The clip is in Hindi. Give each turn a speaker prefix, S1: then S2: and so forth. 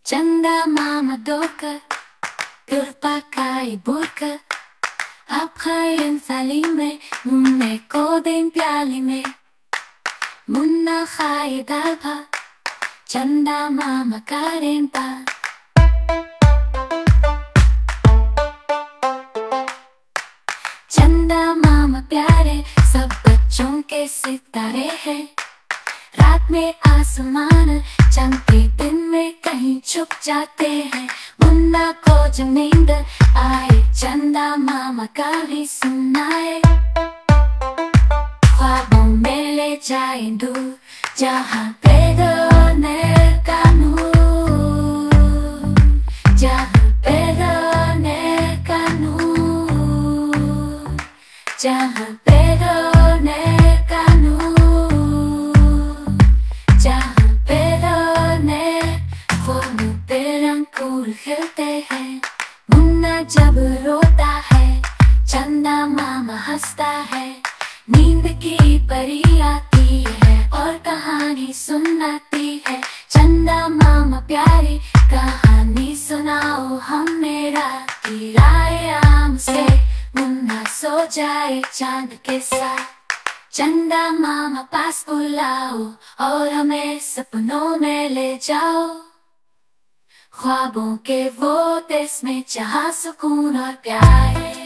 S1: चंदा मामा डोकर फिर pakai burka आप खाएं थाली में मुन्ने को दें प्याली में मुन्ना खाए दाल भात चंदा मामा करें बात चंदा मामा प्यारे सब बच्चों के सितारे हैं रात में आसमान चमके दिन में कहीं छुप जाते हैं मुन्ना को जब नींद आए चंदा मामा कहानी सुनाए ख्वाबों में ले जाए दूर जहाँ पे रोने का नूर जहाँ पे रोने का नूर जहाँ पे रोने का नूर जहाँ पे रोने फूलों पे अंकुर खिलते हैं मुन्ना जब रोता है चंदा मामा हंसता है नींद की परी आती है और कहानी सुनाती है चंदा मामा प्यारी कहानी सुनाओ हम मेरा किराए आम से मुन्ना सो जाए चांद के साथ चंदा मामा पास बुलाओ और हमें सपनों में ले जाओ ख्वाबों के वो देश में जहाँ सुकून और प्यार है।